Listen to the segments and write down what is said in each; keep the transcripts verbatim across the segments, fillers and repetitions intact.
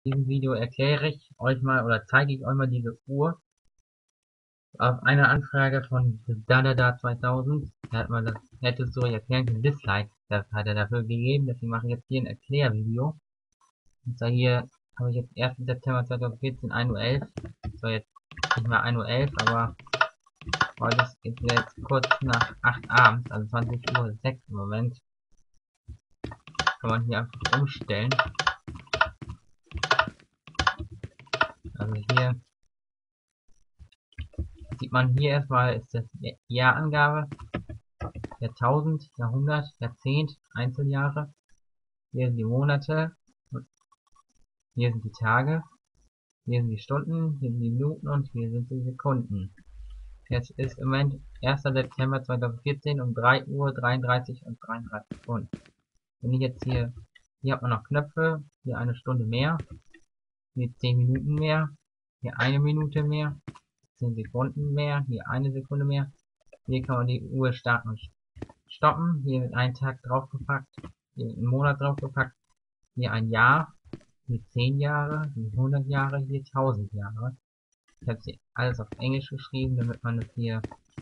In diesem Video erkläre ich euch mal oder zeige ich euch mal diese Uhr auf eine Anfrage von Dadada zweitausend. Er hat mal das hätte so erklären können, Dislike, das hat er dafür gegeben, deswegen mache ich jetzt hier ein Erklärvideo. Und zwar hier habe ich jetzt ersten September zweitausendvierzehn, ein Uhr elf. Zwar jetzt nicht mehr ein Uhr elf, aber heute ist jetzt kurz nach acht abends, also zwanzig Uhr sechs im Moment. Kann man hier einfach umstellen. Also hier sieht man hier erstmal ist das Jahrangabe, Jahrtausend, Jahrhundert, Jahrzehnt, Einzeljahre. Hier sind die Monate, hier sind die Tage, hier sind die Stunden, hier sind die Minuten und hier sind die Sekunden. Jetzt ist im Moment erster September zweitausendvierzehn um drei Uhr dreiunddreißig und dreiunddreißig Sekunden. Wenn ich jetzt hier, hier hat man noch Knöpfe, hier eine Stunde mehr, hier zehn Minuten mehr, hier eine Minute mehr, zehn Sekunden mehr, hier eine Sekunde mehr. Hier kann man die Uhr starten und stoppen. Hier wird ein Tag draufgepackt, hier wird ein Monat draufgepackt, hier ein Jahr, hier zehn Jahre, hier hundert Jahre, hier tausend Jahre. Ich habe sie alles auf Englisch geschrieben, damit man es hier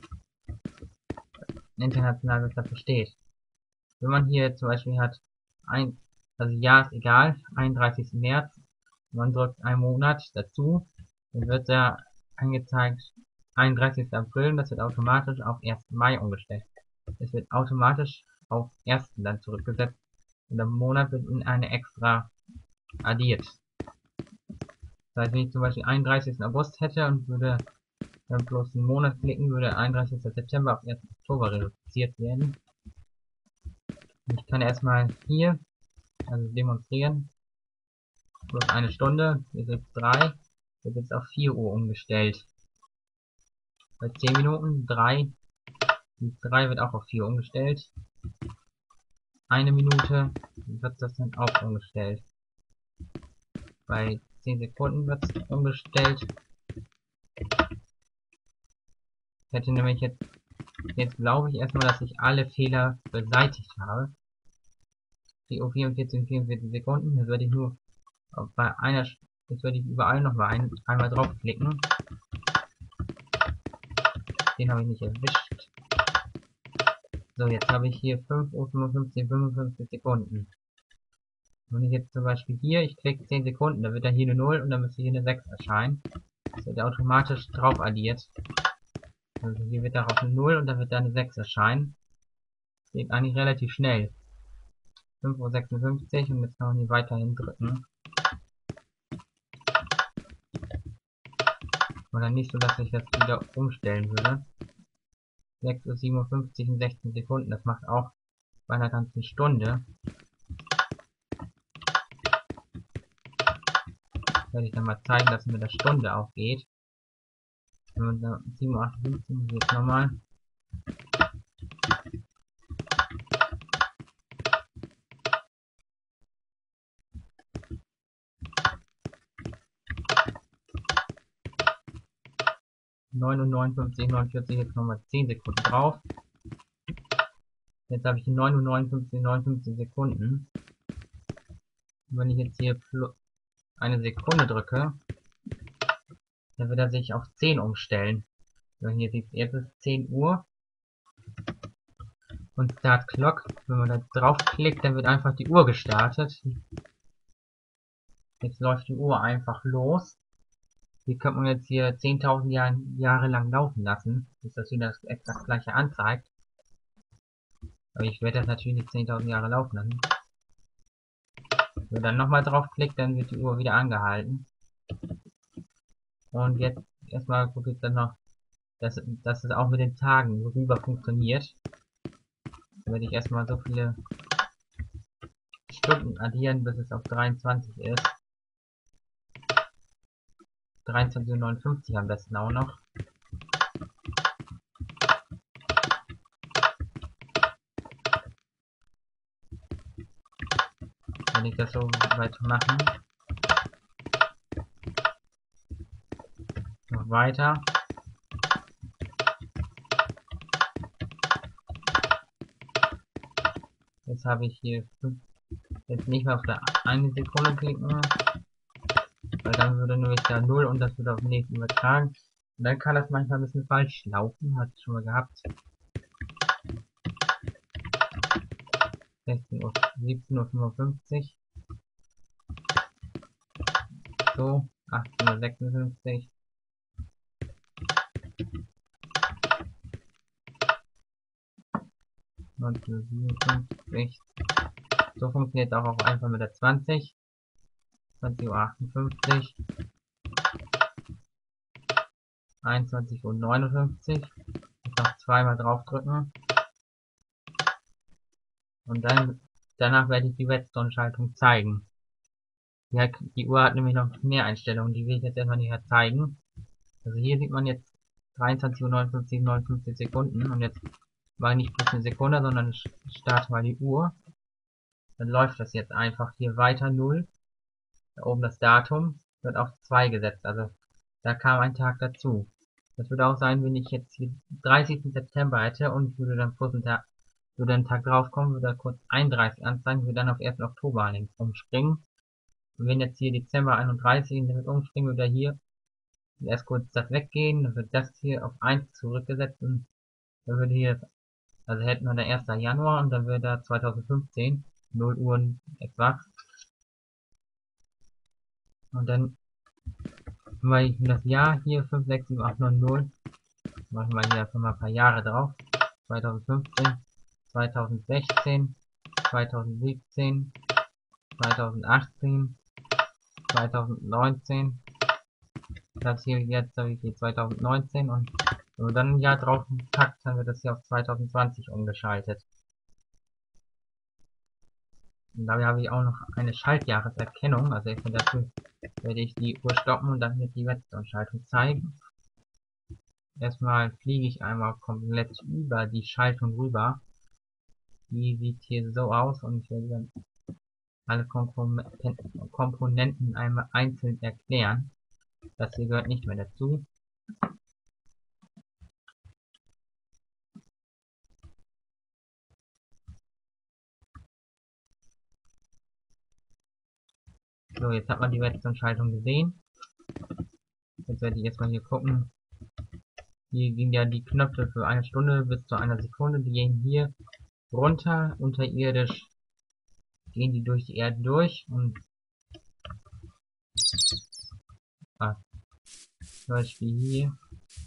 international besser versteht. Wenn man hier zum Beispiel hat, ein, also Jahr ist egal, einunddreißigsten März, man drückt einen Monat dazu, dann wird da angezeigt einunddreißigsten April und das wird automatisch auf ersten Mai umgestellt. Es wird automatisch auf ersten dann zurückgesetzt und der Monat wird in eine extra addiert. Das heißt, wenn ich zum Beispiel einunddreißigsten August hätte und würde dann bloß einen Monat klicken, würde einunddreißigsten September auf ersten Oktober reduziert werden. Und ich kann erstmal hier, also demonstrieren, bloß eine Stunde, hier sind drei, wird jetzt auf vier Uhr umgestellt. Bei zehn Minuten, drei, die drei wird auch auf vier umgestellt. Eine Minute wird das dann auch umgestellt. Bei zehn Sekunden wird es umgestellt. Ich hätte nämlich jetzt, jetzt glaube ich erstmal, dass ich alle Fehler beseitigt habe. Die Uhr vierundvierzig und vierundvierzig Sekunden, jetzt werde ich nur bei einer, jetzt werde ich überall noch mal ein, einmal draufklicken. Den habe ich nicht erwischt. So, jetzt habe ich hier fünf Uhr fünfundfünfzig, fünfundfünfzig Sekunden. Wenn ich jetzt zum Beispiel hier, ich klicke zehn Sekunden, dann wird da hier eine null und dann müsste hier eine sechs erscheinen. Das wird automatisch drauf addiert. Also hier wird darauf eine null und dann wird da eine sechs erscheinen. Das geht eigentlich relativ schnell. fünf Uhr sechsundfünfzig und jetzt kann man hier weiterhin drücken. Oder nicht so, dass ich das wieder umstellen würde. sechs Uhr siebenundfünfzig und sechzehn Sekunden, das macht auch bei einer ganzen Stunde. Werde ich dann mal zeigen, dass mit der Stunde auch geht. Und sieben Uhr achtundfünfzig, jetzt nochmal. neun Uhr neunundfünfzig, neunundvierzig, jetzt nochmal zehn Sekunden drauf. Jetzt habe ich neun Uhr neunundfünfzig, neunundfünfzig Sekunden. Und wenn ich jetzt hier eine Sekunde drücke, dann wird er sich auf zehn umstellen. Wenn hier sieht, jetzt ist zehn Uhr. Und Start Clock, wenn man da draufklickt, dann wird einfach die Uhr gestartet. Jetzt läuft die Uhr einfach los. Die könnte man jetzt hier zehntausend Jahre, Jahre lang laufen lassen, bis das wieder das exakt gleiche anzeigt. Aber ich werde das natürlich nicht zehntausend Jahre laufen lassen. Wenn man dann nochmal draufklickt, dann wird die Uhr wieder angehalten. Und jetzt erstmal gucke ich dann noch, dass, dass es auch mit den Tagen rüber funktioniert. Dann werde ich erstmal so viele Stunden addieren, bis es auf dreiundzwanzig ist. dreiundzwanzig Uhr neunundfünfzig am besten auch noch. Wenn ich das so weitermachen. Noch weiter. Jetzt habe ich hier fünf, jetzt nicht mehr auf der eine Sekunde klicken. dann würde nämlich da null und das würde auf den nächsten übertragen. Und dann kann das manchmal ein bisschen falsch laufen, hat schon mal gehabt. sechzehn Uhr, siebzehn Uhr fünfundfünfzig. So, achtzehn Uhr sechsundfünfzig. neunzehn Uhr siebenundfünfzig. So funktioniert auch auf einfach mit der zwanzig. zwanzig Uhr achtundfünfzig. einundzwanzig Uhr neunundfünfzig. Jetzt noch zweimal draufdrücken. Und dann, danach werde ich die Redstone-Schaltung zeigen. Die, hat, die Uhr hat nämlich noch mehr Einstellungen, die will ich jetzt erstmal nicht mehr zeigen. Also hier sieht man jetzt dreiundzwanzig Uhr neunundfünfzig, neunundfünfzig Sekunden und jetzt war nicht plus eine Sekunde, sondern ich starte mal die Uhr. Dann läuft das jetzt einfach hier weiter null. Da oben das Datum wird auf zwei gesetzt, also da kam ein Tag dazu. Das würde auch sein, wenn ich jetzt hier dreißigsten September hätte und ich würde dann kurz einen Tag, würde einen Tag draufkommen, würde da kurz einunddreißig anzeigen, würde dann auf ersten Oktober links umspringen. Und wenn jetzt hier Dezember einunddreißig damit umspringen, würde er hier erst kurz das weggehen, dann wird das hier auf eins zurückgesetzt und dann würde hier, also hätten wir der ersten Januar und dann würde da zweitausendfünfzehn, null Uhr etwa. Und dann weil ich das Jahr hier fünf sechs sieben acht neun null, machen wir hier einfach mal ein paar Jahre drauf. zweitausendfünfzehn, zweitausendsechzehn, zweitausendsiebzehn, zweitausendachtzehn, zweitausendneunzehn. Das hier jetzt habe ich hier zweitausendneunzehn und wenn man dann ein Jahr drauf packt, dann wird das hier auf zweitausendzwanzig umgeschaltet. Und dabei habe ich auch noch eine Schaltjahreserkennung, also dafür werde ich die Uhr stoppen und dann wird die Redstone-Schaltung zeigen. Erstmal fliege ich einmal komplett über die Schaltung rüber. Die sieht hier so aus und ich werde dann alle Komponenten einmal einzeln erklären. Das hier gehört nicht mehr dazu. So, jetzt hat man die Redstone-Schaltung gesehen. Jetzt werde ich erstmal hier gucken. Hier gehen ja die Knöpfe für eine Stunde bis zu einer Sekunde. Die gehen hier runter, unterirdisch. Gehen die durch die Erde durch und ah, zum Beispiel hier.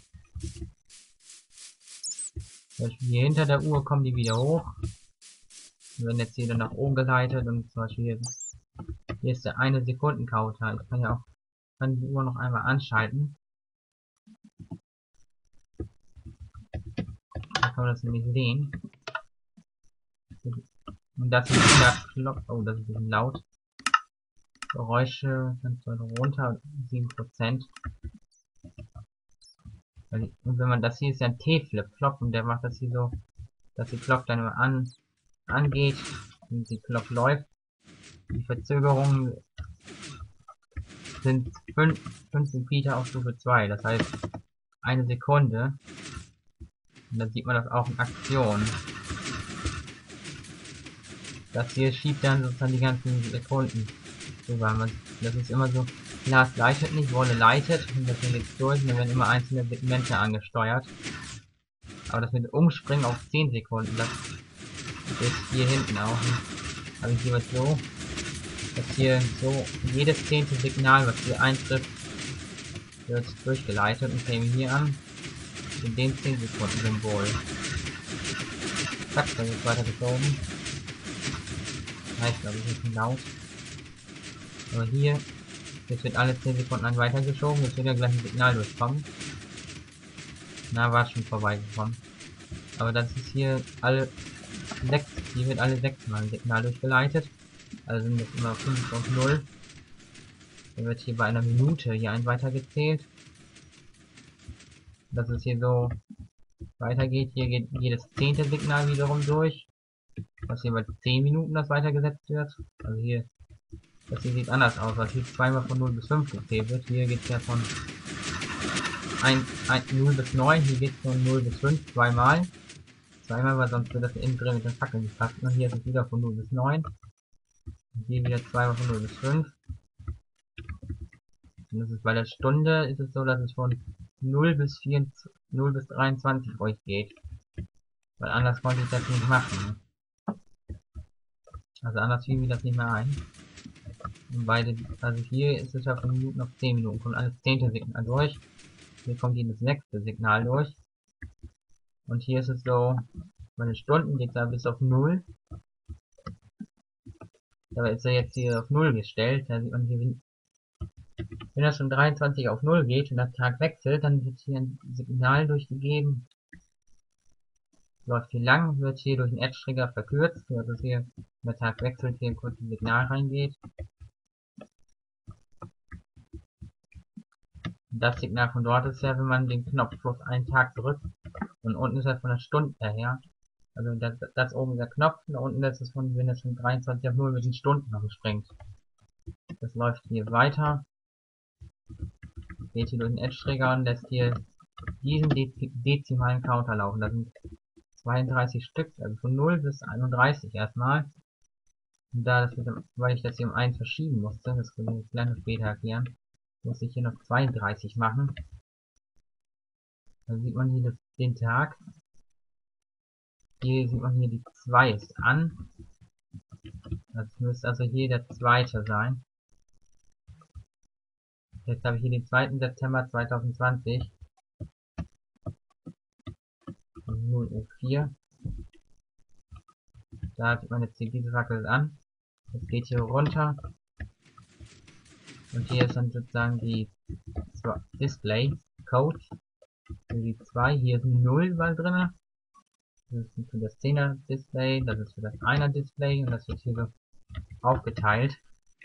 Zum Beispiel hier hinter der Uhr kommen die wieder hoch. Die werden jetzt hier dann nach oben geleitet und zum Beispiel hier, hier ist der eine Sekunden Counter. Ich kann ja auch kann die Uhr noch einmal anschalten. Da kann man das nämlich sehen. Und das ist das Klopf. Oh, das ist ein bisschen laut. Geräusche ganz weit runter, sieben Prozent. Und wenn man das hier ist ja ein T-Flip-Flop und der macht das hier so, dass die Klopf dann immer an, angeht und die Klopf läuft. Die Verzögerungen sind fünf Repeater auf Stufe zwei, das heißt eine Sekunde. Und dann sieht man das auch in Aktion. Das hier schiebt dann sozusagen die ganzen Sekunden rüber. Das ist immer so, Glas leitet nicht, Wolle leitet und das geht durch und dann werden immer einzelne Segmente angesteuert. Aber das mit Umspringen auf zehn Sekunden, das ist hier hinten auch. Also hier wird so, dass hier so jedes zehnte Signal, was hier eintrifft, wird durchgeleitet und käme hier an in dem zehn Sekunden Symbol. Zack, dann wird weiter geschoben. Heißt, glaube ich, ist laut. Aber hier, jetzt wird alle zehn Sekunden an weitergeschoben, jetzt wird ja gleich ein Signal durchkommen. Na, war schon vorbeigekommen. Aber das ist hier alle sechs, hier wird alle sechs Mal ein Signal durchgeleitet. Also sind das immer fünf und null. Dann wird hier bei einer Minute hier ein weitergezählt. Dass es hier so weitergeht. Hier geht jedes zehnte Signal wiederum durch. Was hier bei zehn Minuten das weitergesetzt wird. Also hier, das hier sieht anders aus, weil hier zweimal von null bis fünf gezählt wird. Hier geht es ja von null bis neun, hier geht es von null bis fünf zweimal. Zweimal, weil sonst wird das innen drin mit den Fackeln gepasst. Und hier ist es wieder von null bis neun. Und hier wieder zweimal von null bis fünf. Und das ist bei der Stunde ist es so, dass es von null bis vierundzwanzig, null bis dreiundzwanzig ruhig geht. Weil anders konnte ich das nicht machen. Also anders fiel mir das nicht mehr ein. Und beide, also hier ist es ja von Minuten auf zehn Minuten, kommt alles zehnte Signal durch. Hier kommt jedes sechste Signal durch. Und hier ist es so, bei den Stunden geht es da bis auf null. Dabei ist er jetzt hier auf null gestellt. Da sieht man hier, wenn er schon dreiundzwanzig auf null geht und der Tag wechselt, dann wird hier ein Signal durchgegeben. Läuft hier lang, wird hier durch den Edge-Trigger verkürzt, also hier, wenn der Tag wechselt, hier kurz ein Signal reingeht. Und das Signal von dort ist ja, wenn man den Knopf plus einen Tag drückt. Und unten ist er von der Stunde her. Also das, das oben ist der Knopf, und da unten ist es von, wenn es von dreiundzwanzig auf null mit den Stunden springt. Das läuft hier weiter. Geht hier durch den Edge-Trigger und lässt hier diesen de dezimalen Counter laufen. Das sind zweiunddreißig Stück, also von null bis einunddreißig erstmal. Und da das mit dem, weil ich das hier um eins verschieben musste, das können wir gleich später erklären, muss ich hier noch zweiunddreißig machen. Da sieht man hier das, den Tag. Hier sieht man hier die zwei ist an. Das müsste also hier der zweite sein. Jetzt habe ich hier den zweiten September zweitausendzwanzig. Um null Uhr vier. Da sieht man jetzt hier diese Fackel an. Jetzt geht hier runter. Und hier ist dann sozusagen die Display Code. Für die zwei. Hier ist ein null mal drin. Das ist für das zehner Display. Das ist für das einer Display. Und das wird hier so aufgeteilt.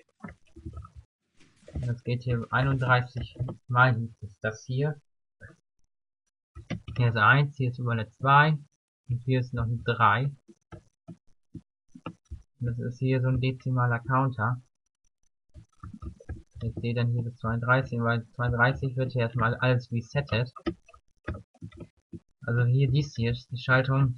Und das geht hier einunddreißig mal. Hier ist das hier. Hier ist eins. Hier ist über eine zwei. Und hier ist noch ein drei. Und das ist hier so ein dezimaler Counter. Ich sehe dann hier bis zweiunddreißig, weil zweiunddreißig wird hier erstmal alles resettet. Also hier dies hier ist die Schaltung,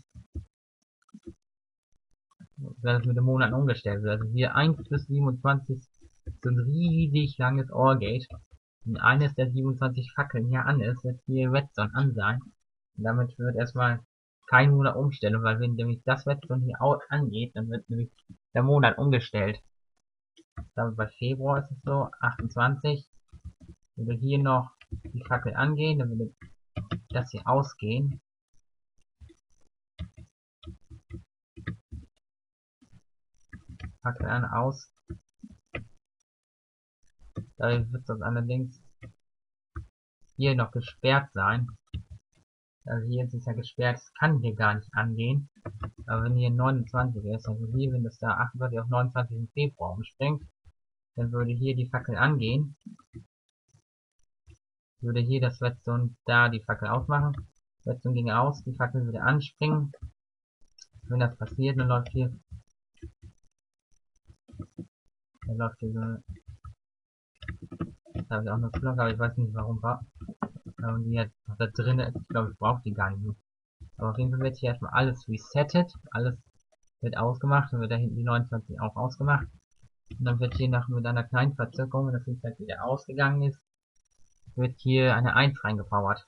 wenn es mit den Monaten umgestellt wird. Also hier eins bis siebenundzwanzig so ein riesig langes OR-Gate. Und eines der siebenundzwanzig Fackeln hier an ist, wird hier Redstone an sein. Und damit wird erstmal kein Monat umstellen, weil wenn nämlich das Redstone hier angeht, dann wird nämlich der Monat umgestellt. Dann bei Februar ist es so, achtundzwanzig. Würde hier noch die Fackel angehen, dann würde das hier ausgehen. Fackel an, aus. Dadurch wird das allerdings hier noch gesperrt sein. Also hier ist es ja gesperrt, es kann hier gar nicht angehen. Aber wenn hier neunundzwanzig ist, also hier, wenn das da achtundzwanzig auf neunundzwanzig Februar umspringt, dann würde hier die Fackel angehen. Würde hier das Redstone da die Fackel ausmachen. Redstone ging aus, die Fackel würde anspringen. Wenn das passiert, dann läuft hier, dann läuft hier so, da habe ich auch eine Glocke, aber ich weiß nicht warum war. Und die jetzt da drin ist, ich glaube, ich brauche die gar nicht mehr. Aber auf jeden Fall wird hier erstmal alles resettet, alles wird ausgemacht, dann wird da hinten die neunundzwanzig auch ausgemacht. Und dann wird hier nach mit einer kleinen Verzögerung, wenn das Licht wieder ausgegangen ist, wird hier eine eins reingepowert.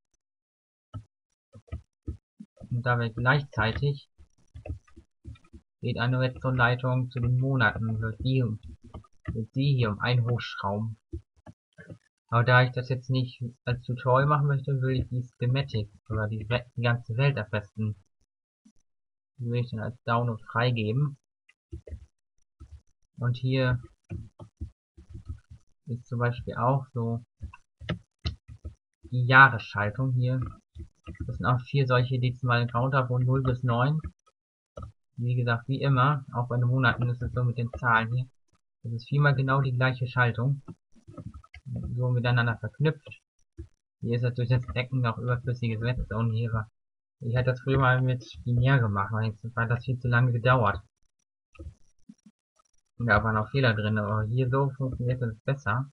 Und dabei gleichzeitig geht eine Redstone-Leitung zu den Monaten und wird die, wird die hier um ein hochschrauben. Aber da ich das jetzt nicht als Tutorial machen möchte, will ich die Schematik oder die, die ganze Welt erfesten. Die will ich dann als Download freigeben. Und hier ist zum Beispiel auch so die Jahresschaltung hier. Das sind auch vier solche dezimalen Counter von null bis neun. Wie gesagt, wie immer, auch bei den Monaten ist es so mit den Zahlen hier. Das ist viermal genau die gleiche Schaltung. So miteinander verknüpft. Hier ist das durch das Decken noch überflüssiges Redstone hier war. Ich hatte das früher mal mit binär gemacht, weil jetzt war das viel zu lange gedauert. Und da waren auch Fehler drin, aber hier so funktioniert das besser.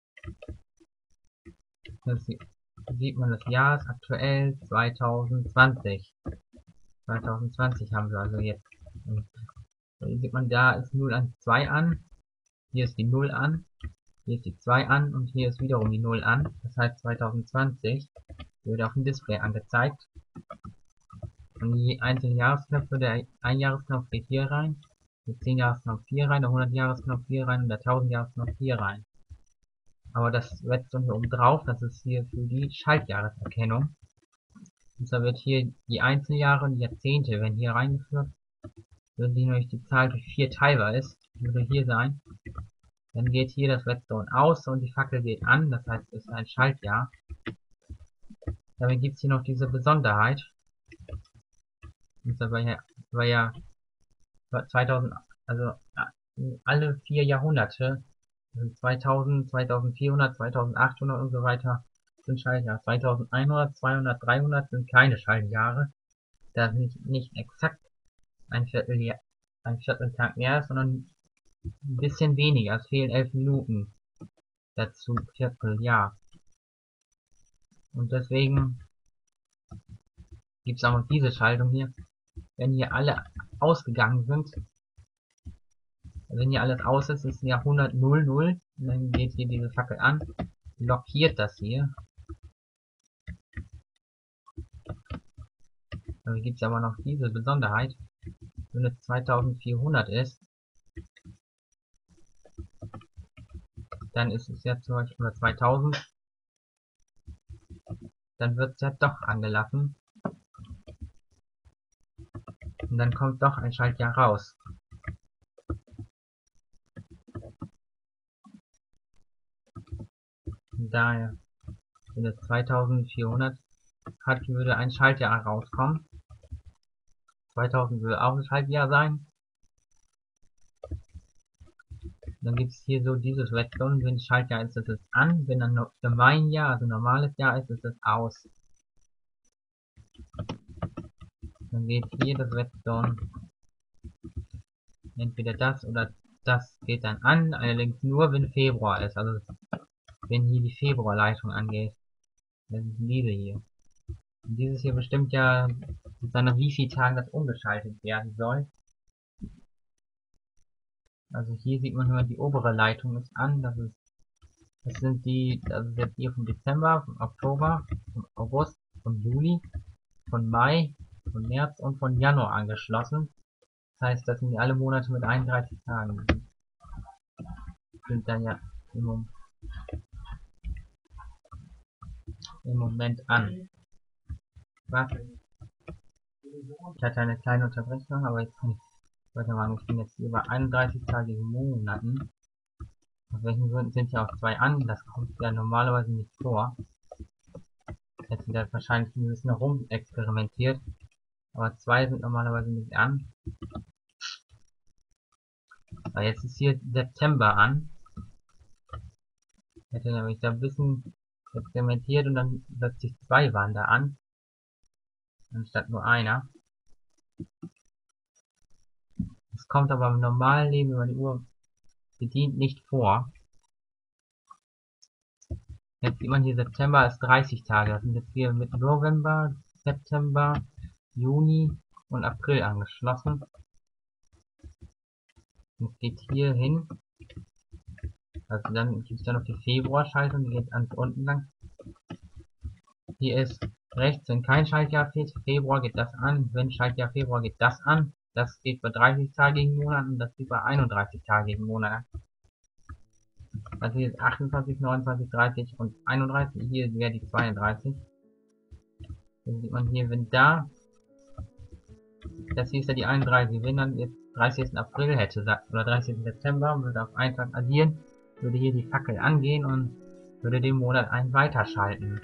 Das sieht man, das Jahr ist aktuell zweitausendzwanzig. zweitausendzwanzig haben wir also jetzt. Und hier sieht man, da ist null eins zwei an. Hier ist die null an. Hier ist die zwei an und hier ist wiederum die null an. Das heißt zwanzig zwanzig wird auf dem Display angezeigt. Und die einzelnen Jahresknöpfe, der ein Jahresknopf geht hier rein, der zehn Jahresknopf hier rein, der hundert Jahresknopf hier rein und der tausend Jahresknopf hier rein. Aber das Redstone hier oben drauf, das ist hier für die Schaltjahreserkennung. Und zwar wird hier die Einzeljahre und die Jahrzehnte werden hier reingeführt. Wenn die nämlich die Zahl durch vier teilbar ist, würde hier sein, dann geht hier das Redstone aus und die Fackel geht an, das heißt es ist ein Schaltjahr. Damit gibt es hier noch diese Besonderheit. Und zwar ja, weil ja zweitausend, also alle vier Jahrhunderte, also zweitausend, zweitausendvierhundert, zweitausendachthundert und so weiter, sind Schaltjahre. zweitausendeinhundert, zweihundert, dreihundert sind keine Schaltjahre, da nicht, nicht exakt ein Vierteljahr, ein Vierteltag mehr ist, sondern ein bisschen weniger. Es fehlen elf Minuten dazu, Vierteljahr. Und deswegen gibt es auch noch diese Schaltung hier. Wenn hier alle ausgegangen sind, wenn hier alles aus ist, ist Jahrhundert null null, und dann geht hier diese Fackel an, blockiert das hier. Dann gibt es aber noch diese Besonderheit, wenn es zweitausendvierhundert ist, dann ist es ja zum Beispiel zweitausend, dann wird es ja doch angelassen. Und dann kommt doch ein Schaltjahr raus. Und daher, wenn es zweitausendvierhundert hat, würde ein Schaltjahr rauskommen. zweitausend würde auch ein Schaltjahr sein. Dann gibt es hier so dieses Redstone, wenn Schaltjahr ist, ist es an, wenn dann für mein Jahr, also normales Jahr ist, ist es aus. Dann geht hier das Redstone, entweder das oder das geht dann an, allerdings nur wenn Februar ist, also wenn hier die Februarleitung angeht. Das ist diese hier. Und dieses hier bestimmt ja, nach wie vielen Tagen das umgeschaltet werden soll. Also hier sieht man nur, die obere Leitung ist an, das ist, das sind die, das ist jetzt hier vom Dezember, vom Oktober, vom August, vom Juli, von Mai, von März und von Januar angeschlossen. Das heißt, das sind die alle Monate mit einunddreißig Tagen. Sind dann ja im Moment, im Moment an. Was? Ich hatte eine kleine Unterbrechung, aber jetzt kann ich weitermachen. Ich bin jetzt hier bei einunddreißig-tagigen Monaten. Aus welchen Gründen sind ja auch zwei an? Das kommt ja normalerweise nicht vor. Jetzt wird wahrscheinlich ein bisschen herum experimentiert. Aber zwei sind normalerweise nicht an. Aber jetzt ist hier September an. Ich hätte nämlich da ein bisschen experimentiert und dann plötzlich zwei waren da an. Anstatt nur einer. Das kommt aber im normalen Leben, wenn man die Uhr bedient, nicht vor. Jetzt sieht man hier, September ist dreißig Tage. Das sind jetzt hier mit November, September, Juni und April angeschlossen. Und geht hier hin. Also dann gibt es da noch die Februarschaltung, die geht ganz unten lang. Hier ist rechts, wenn kein Schaltjahr fehlt, Februar geht das an. Wenn Schaltjahr Februar geht das an. Das geht bei dreißig-tagigen Monaten und das geht bei einunddreißig-tagigen Monaten. Also hier ist achtundzwanzig, neunundzwanzig, dreißig und einunddreißig. Hier wäre die zweiunddreißig. Dann sieht man hier, wenn da, das hier ist ja die einunddreißig. Wenn dann jetzt dreißigsten April hätte, oder dreißigsten September, würde auf einen Tag addieren, würde hier die Fackel angehen und würde den Monat einen weiterschalten.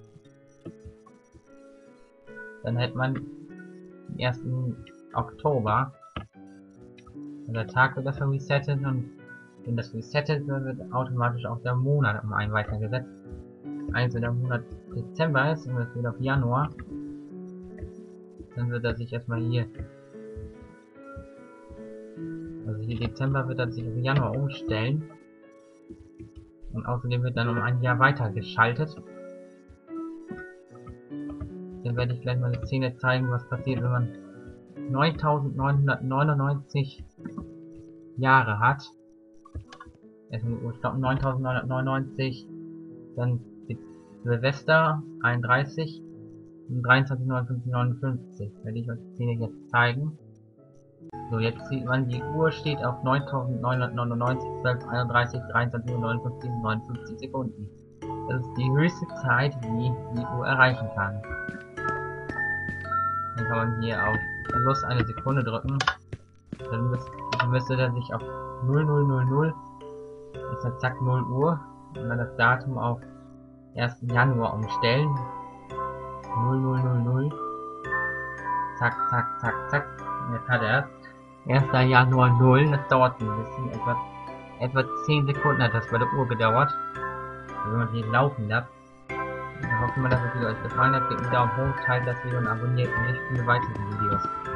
Dann hätte man den ersten Oktober. Und der Tag wird das resettet und wenn das resettet wird, wird automatisch auch der Monat um einen weitergesetzt. Also der Monat Dezember ist und das wird auf Januar. Dann wird er sich erstmal hier, also hier Dezember wird er sich auf Januar umstellen. Und außerdem wird dann um ein Jahr weiter geschaltet. Dann werde ich gleich mal eine Szene zeigen, was passiert, wenn man neuntausendneunhundertneunundneunzig Jahre hat. erstmal ich glaube neuntausendneunhundertneunundneunzig, dann Silvester einunddreißig und dreiundzwanzig neunundfünfzig neunundfünfzig. Werde ich euch die Szene jetzt zeigen. So, jetzt sieht man, die Uhr steht auf neuntausendneunhundertneunundneunzig, zwölf einunddreißig, dreiundzwanzig Uhr neunundfünfzig, neunundfünfzig Sekunden. Das ist die höchste Zeit, die die Uhr erreichen kann. Dann kann man hier auf plus eine Sekunde drücken. Dann müsste, dann müsste er sich auf null null null null, ist dann zack null Uhr, und dann das Datum auf ersten Januar umstellen. null null null null. Zack, zack, zack, zack. Jetzt hat er es. erster Januar null, das dauert ein bisschen, etwa, etwa zehn Sekunden hat das bei der Uhr gedauert. Wenn man hier laufen lässt. Ich hoffe mal, dass es euch gefallen hat. Gebt einen Daumen hoch, teilt das Video und abonniert mich für weitere Videos.